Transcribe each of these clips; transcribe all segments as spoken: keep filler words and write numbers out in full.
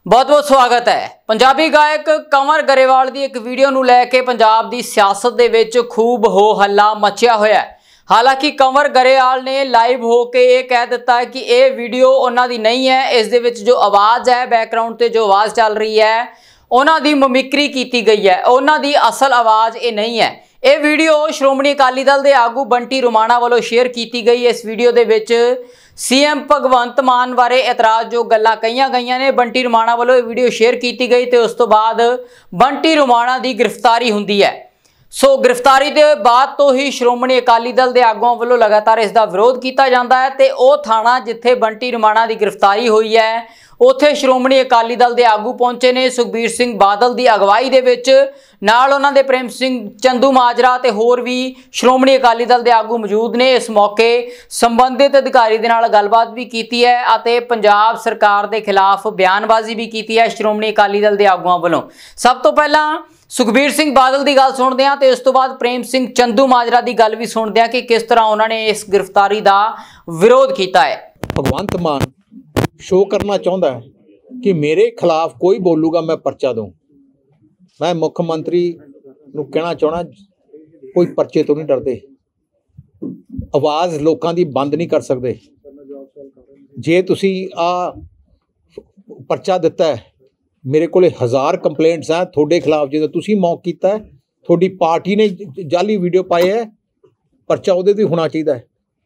बहुत बहुत स्वागत है। पंजाबी गायक कंवर गरेवाल की एक वीडियो नूं लैके पंजाब की सियासत दे विच खूब हो हल्ला मचिया होया है। हालांकि कंवर गरेवाल ने लाइव होके ये कह दिता है कि ये वीडियो उन्हां दी नहीं है। इस दे विच जो आवाज़ है, बैकग्राउंड ते जो आवाज़ चल रही है, उन्हां दी मिमिक्री की गई है, उन्हां दी असल आवाज़ ये नहीं है। ये वीडियो श्रोमणी अकाली दल के आगू बंटी रोमाणा वालों शेयर की गई। इस वीडियो के विच सीएम भगवंत मान बारे एतराज़ जो गल्लां कहीआं गईआं ने, बंटी रोमाणा वालों वीडियो शेयर की गई तो उस तो बाद बंटी रोमाणा की गिरफ्तारी हुंदी है। सो गिरफ्तारी के बाद तो ही श्रोमणी अकाली दल के आगुआं वालों लगातार इसका विरोध किया जाता है। तो वह थाना जिथे बंटी रोमाणा की गिरफ्तारी हुई है, उत्थे श्रोमणी अकाली दल के आगू पहुंचे ने। सुखबीर सिंह बादल की अगवाई दे विच नाल उन्हां दे प्रेम सिंह चंदूमाजरा ते होर भी श्रोमणी अकाली दल के आगू मौजूद ने। इस मौके संबंधित अधिकारी दे नाल गलबात भी की है अते पंजाब सरकार के खिलाफ बयानबाजी भी की है श्रोमणी अकाली दल के आगुआं वालों। सब तो पहला सुखबीर सिंह बादल की गल सुनते हैं तो इस तो बाद प्रेम सिंह चंदूमाजरा की गल भी सुनते हैं कि किस तरह उन्होंने इस गिरफ्तारी का विरोध किया है। भगवंत मान शो करना चाहता है कि मेरे खिलाफ कोई बोलूगा मैं परचा दूँ। मैं मुख्यमंत्री नूं कहना चाहना, कोई परचे तो नहीं डरते, आवाज़ लोगों की बंद नहीं कर सकते। जे तुसी आ परचा दिता है, मेरे को हज़ार कंप्लेंट्स हैं थोड़े खिलाफ, जो तुसी मौक किया है, थोड़ी पार्टी ने जाली वीडियो पाए है, परचा उहदे ते होना चाहिए।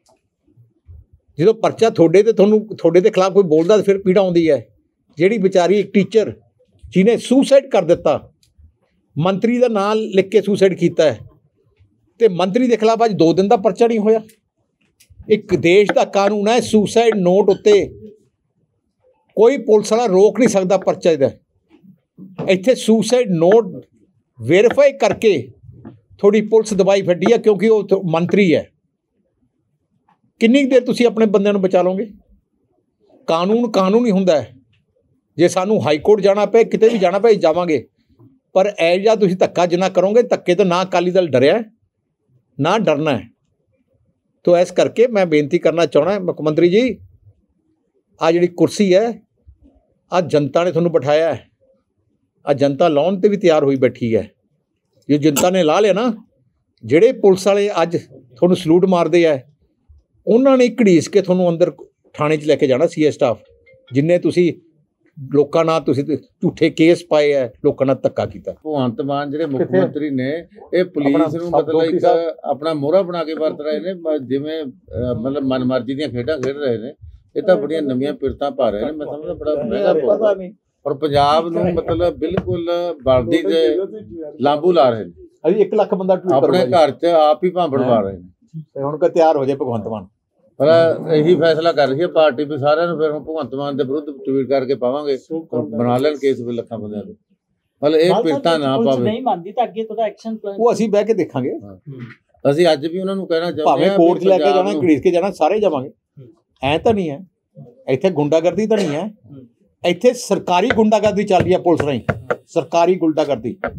जो परचा थोड़े ते तुहानूं थोड़े दे खिलाफ कोई बोलता तो फिर पीड़ा आउंदी है। जिहड़ी बेचारी एक टीचर जिन्हें सुसाइड कर दिता, मंत्री का नाम लिख के सुसाइड किया है, तो मंत्री के खिलाफ अज दो दिन का परचा नहीं होया। एक देश का कानून है, सुसाइड नोट उत्ते कोई पुलिस वाला रोक नहीं सकता परचा दा। इत्थे सुसाइड नोट वेरीफाई करके थोड़ी पुलिस दवाई फड़ी है, क्योंकि वो मंत्री है। किन्नी देर तुसी अपने बंदे नूं बचा लोगे? कानून कानून ही हुंदा है। जे सानू हाई कोर्ट जाना पे, किते भी जाना पे, जावांगे, पर ऐ जा तुसी धक्का जिन्ना करोगे, धक्के तो ना अकाली दल डरिया ना डरना है। तो इस करके मैं बेनती करना चाहना, मुख्यमंत्री जी, आ जिहड़ी कुर्सी है, आ जनता ने तुहानूं बिठाया है, आ जनता लाउण ते भी तैयार हुई बैठी है। जो जनता ने ला लिया ना, जिहड़े पुलिस वाले अज तुहानूं सलूट मारदे है, उन्होंने घड़ीस के थोनों अंदर थाने च लैके जाना। सी ए स्टाफ जिन्हें तुसी लोकां नाल तुसी झूठे केस पाए है, लोकां नाल धक्का कीता। भगवंत मान जिहड़े मुख मंत्री ने, ये पुलिस नूं मतलब एक अपना मोहरा बना के वरत रहे ने, जिवें मतलब मनमर्जी दी खेडां खेड रहे ने। ये तो बड़ियां नवीं पिरतां पा रहे ने। मैं समझदा बड़ा महंगा पता नहीं, और पंजाब नूं मतलब बिल्कुल बलदी ते लांबू ला रहे ने। अभी एक लाख बंदा अपने घर च आप ही भांबड़ पा रहे ने। हुण का तैयार हो जाए भगवंत मान, पर यही फैसला कर रही है पार्टी भी सारे फिर हम भगवंत मान के विरुद्ध ट्वीट करके पावांगे, बना लेन केस भी लखां बंदियां दे। मतलब ये पिरता ना पावे, नहीं मानदी तां अगे तोड़ा एक्शन प्लान वो ਅਸੀਂ ਬਹਿ ਕੇ ਦੇਖਾਂਗੇ। ਅਸੀਂ ਅੱਜ ਵੀ ਉਹਨਾਂ ਨੂੰ ਕਹਿਣਾ ਚਾਹੁੰਦੇ ਭਾਵੇਂ ਕੋਰਟ 'ਚ ਲੈ ਕੇ ਜਾਣਾ, ਘੜੀਸ ਕੇ ਜਾਣਾ, ਸਾਰੇ ਜਾਵਾਂਗੇ। ਐ ਤਾਂ ਨਹੀਂ ਹੈ, ਇੱਥੇ ਗੁੰਡਾਗਰਦੀ ਤਾਂ ਨਹੀਂ ਹੈ, ਇੱਥੇ ਸਰਕਾਰੀ ਗੁੰਡਾਗਰਦੀ ਚੱਲ ਰਹੀ ਹੈ ਪੁਲਿਸ ਰਾਹੀਂ, ਸਰਕਾਰੀ ਗੁੰਡਾਗਰਦੀ।